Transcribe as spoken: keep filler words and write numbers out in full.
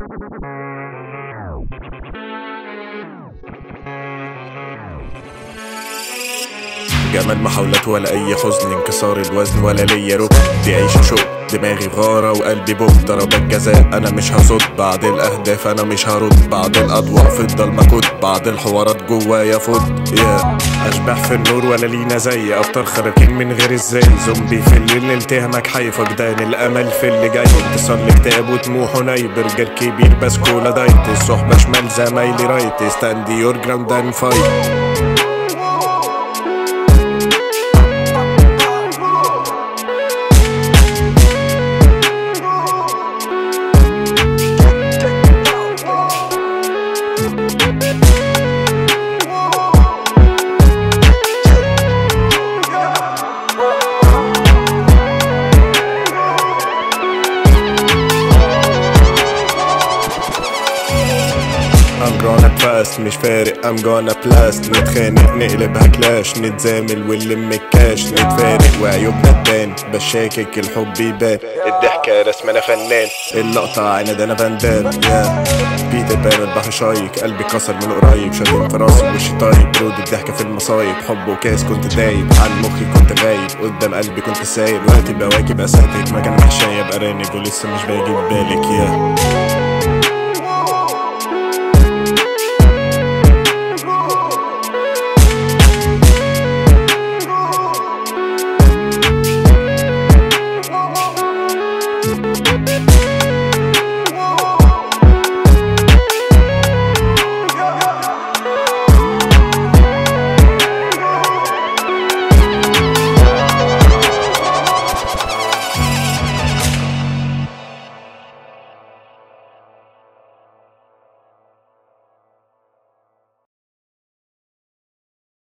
جمال محاولات ولا اي حزن، انكسار الوزن ولا ليا ركن، دي عيشة شوق دماغي غارة وقلبي بوم، ضربات جزاء انا مش هصد، بعد الاهداف انا مش هرد، بعد الاضواء في الضلمة كنت، بعد الحوارات جوايا فض يا yeah. اشباح في النور ولا لينا زي ابطال خارقين من غير ازاي، زومبي في الليل التهمك حي، فقدان الامل في اللي جاي، انتصار لكتاب وطموح وناي، برجر كبير بسكولا دايت، الصحبة شمال زمايلي رايت، ستاند يور جراوند اند فايت. I'm gonna fast مش فارق I'm gonna blast، نتخانق نقلبها كلاش، نتزامل ونلم الكاش، نتفارق وعيوبنا تبان، بشاكك الحب يبان، الضحكة رسم انا فنان، اللقطة عند انا فندان يا بيتر بان البحر شايك، قلبي كسر من قريب، شادين في راسي وشي طايب، برود الضحكة في المصايب، حب وكاس كنت دايب، عن مخي كنت غايب، قدام قلبي كنت سايب، وقتي بواكب اساتك، مكان محشاية بأرانب ولسه مش باجي ببالك يا